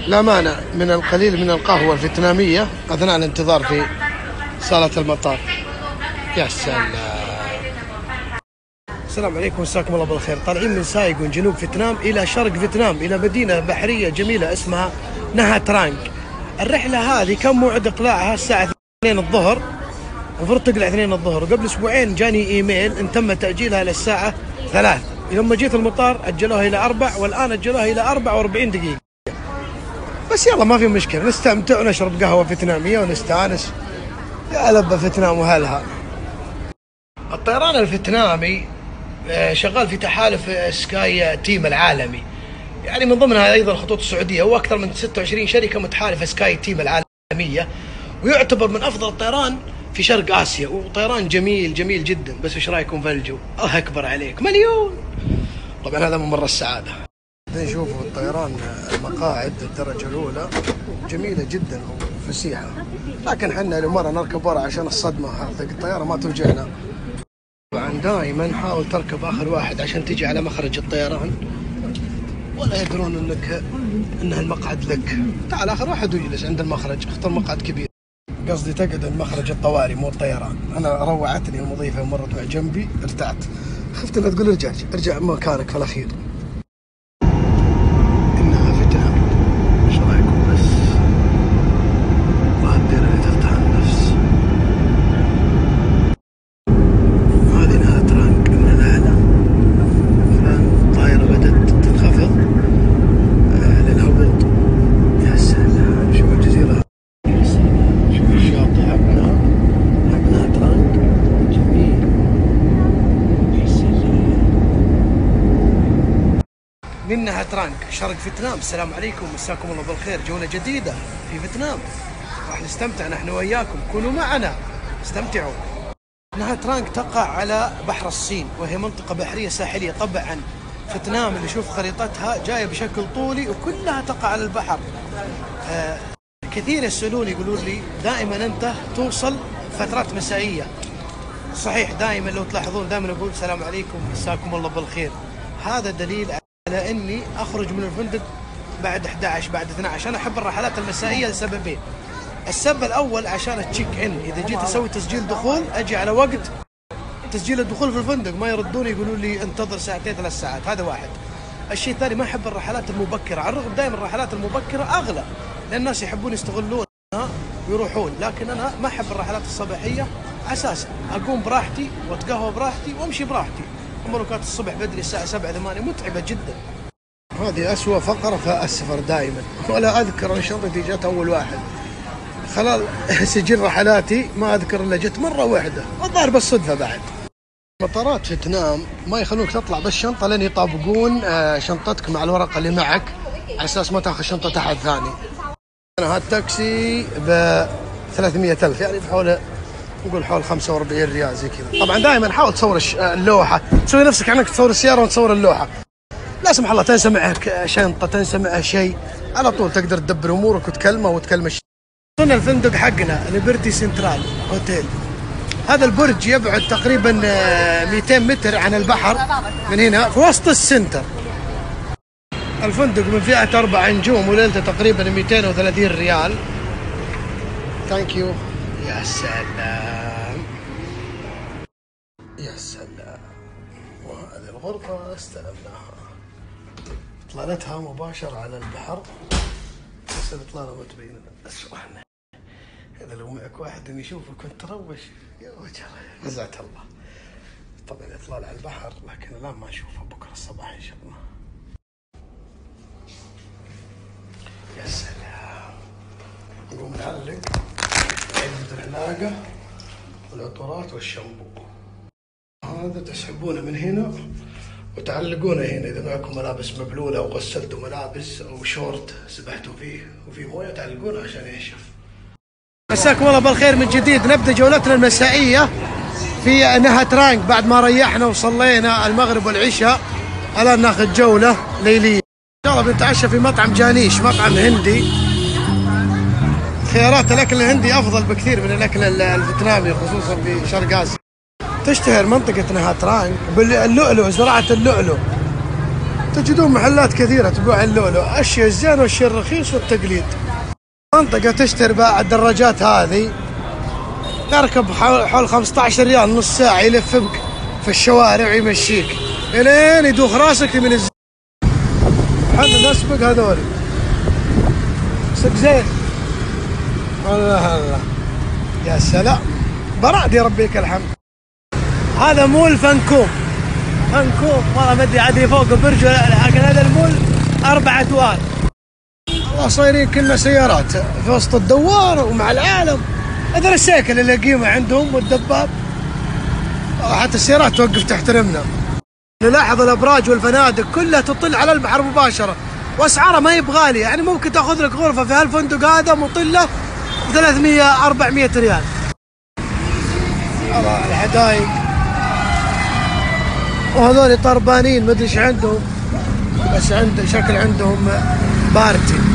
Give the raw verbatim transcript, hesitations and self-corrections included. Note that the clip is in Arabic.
لا مانع من القليل من القهوة الفيتنامية أثناء الانتظار في صالة المطار. يا سلام. السلام عليكم، مساكم الله بالخير. طالعين من سايغون جنوب فيتنام إلى شرق فيتنام، إلى مدينة بحرية جميلة اسمها نها ترانغ. الرحلة هذه كان موعد إقلاعها الساعة اثنين الظهر، المفروض تقلع اثنين الظهر، وقبل أسبوعين جاني إيميل إن تم تأجيلها للساعة ثلاث. لما جيت المطار أجلوها إلى أربع، والآن أجلوها إلى أربع وأربعين دقيقة. بس يلا ما في مشكلة، نستمتع ونشرب قهوة فيتنامية ونستانس. يا لبة فيتنام وهلها. الطيران الفيتنامي شغال في تحالف سكاي تيم العالمي، يعني من ضمنها أيضا خطوط السعودية، وأكثر من ستة وعشرين شركة متحالفة سكاي تيم العالمية، ويعتبر من أفضل الطيران في شرق آسيا، وطيران جميل جميل جدا. بس وش رايكم في الجو؟ الله أكبر عليك، مليون. طبعا هذا ممر السعادة. نشوفوا الطيران، المقاعد الدرجة الأولى جميلة جدا وفسيحة، لكن حنا لمرة نركب ورا عشان الصدمة، هذه الطيارة ما توجعنا. طبعا دائما حاول تركب آخر واحد عشان تجي على مخرج الطيران، ولا يدرون انك انها المقعد لك. تعال آخر واحد واجلس عند المخرج، اختار مقعد كبير. قصدي تقعد عند مخرج الطوارئ مو الطيران. انا روعتني المضيفة ومرت مع جنبي، ارتعت، خفت انها تقول ارجع ارجع مكانك في الأخير. من نها ترانغ شرق فيتنام. السلام عليكم، مساكم الله بالخير. جولة جديدة في فيتنام، راح نستمتع نحن وياكم، كونوا معنا استمتعوا. نها ترانغ تقع على بحر الصين، وهي منطقة بحرية ساحلية. طبعا فيتنام اللي يشوف خريطتها جاية بشكل طولي وكلها تقع على البحر. آه كثير يسألوني يقولون لي دائما أنت توصل فترات مسائية. صحيح، دائما لو تلاحظون دائما أقول السلام عليكم، مساكم الله بالخير. هذا دليل على اني اخرج من الفندق بعد احد عشر بعد اثني عشر. انا احب الرحلات المسائيه لسببين. السبب الاول عشان التشيك ان، اذا جيت اسوي تسجيل دخول اجي على وقت تسجيل الدخول في الفندق، ما يردوني يقولوا لي انتظر ساعتين ثلاث ساعات. هذا واحد. الشيء الثاني، ما احب الرحلات المبكره، على الرغم دائما الرحلات المبكره اغلى لان الناس يحبون يستغلونها ويروحون، لكن انا ما احب الرحلات الصباحيه اساسا. اقوم براحتي واتقهوى براحتي وامشي براحتي. أما لو كانت الصبح بدري الساعة سبعة ثمانية متعبة جدا. هذه أسوأ فقرة في السفر دائما، ولا أذكر أن شنطتي جت أول واحد. خلال سجل رحلاتي ما أذكر إلا جت مرة واحدة، الظاهر بالصدفة. بعد مطارات فيتنام ما يخلونك تطلع بالشنطة لين يطابقون شنطتك مع الورقة اللي معك، على أساس ما تأخذ شنطة أحد ثاني. أنا هالتاكسي ب ثلاثمية ألف، يعني بحوالي نقول حول خمسة وأربعين ريال زي كذا. طبعا دائما حاول تصور اللوحه، تسوي نفسك كأنك تصور السياره وتصور اللوحه. لا سمح الله تنسى معك شنطه، تنسى معها شيء، على طول تقدر تدبر امورك وتكلمه وتكلم الشيء. وصلنا الفندق حقنا ليبرتي سنترال اوتيل. هذا البرج يبعد تقريبا مئتين متر عن البحر من هنا، في وسط السنتر. الفندق من فئه اربع نجوم وليلته تقريبا مئتين وثلاثين ريال. ثانك يو. يا سلام يا سلام. وهذه الغرفة استلمناها، اطلالتها مباشرة على البحر، بس الاطلالة ما تبين لنا. اشرحنا هذا لو معك واحد يشوفك كنت تروش يا وجه فزعت الله. طبعا اطلال على البحر، لكن الان ما اشوفها، بكره الصباح ان شاء الله. يا سلام. نقوم نعلق علبة العلاقة والعطورات والشامبو. هذا تسحبونه من هنا وتعلقونه هنا. إذا معكم ملابس مبلولة أو غسلتوا ملابس أو شورت سبحتوا فيه وفي موية تعلقونه عشان ينشف. مساكم الله بالخير من جديد. نبدأ جولتنا المسائية في نها ترانغ بعد ما ريحنا وصلينا المغرب والعشاء. الآن ناخذ جولة ليلية. إن شاء الله بنتعشى في مطعم جانيش، مطعم هندي. خيارات الأكل الهندي أفضل بكثير من الأكل الفيتنامي، خصوصا في شرق آسيا. تشتهر منطقة نها ترانغ باللؤلؤ، زراعة اللؤلؤ. تجدون محلات كثيرة تبيع اللولو، الشيء الزين والشيء الرخيص والتقليد. منطقة تشتري بقى الدراجات هذه، تركب حول خمسة عشر ريال نص ساعة يلف بك في الشوارع ويمشيك الين يدوخ راسك من الزين. حنا نسبق هذول سق زين. الله الله يا سلام، براد يا ربيك الحمد. هذا مول فانكوم، فانكوم والله ما ادري عاد فوق برج ولا لا، لكن هذا المول اربع ادوار. والله صايرين كنا سيارات في وسط الدوار ومع العالم. هذا السيكل اللي قيمه عندهم والدباب، حتى السيارات توقف تحترمنا. نلاحظ الابراج والفنادق كلها تطل على البحر مباشره، واسعارها ما هي بغاليه، يعني ممكن تاخذ لك غرفه في هالفندق هذا مطله ب ثلاثمية أربعمية ريال. الله الحدايق، وهذول طربانين ما ادري ايش عندهم، بس عند شكل عندهم بارتي.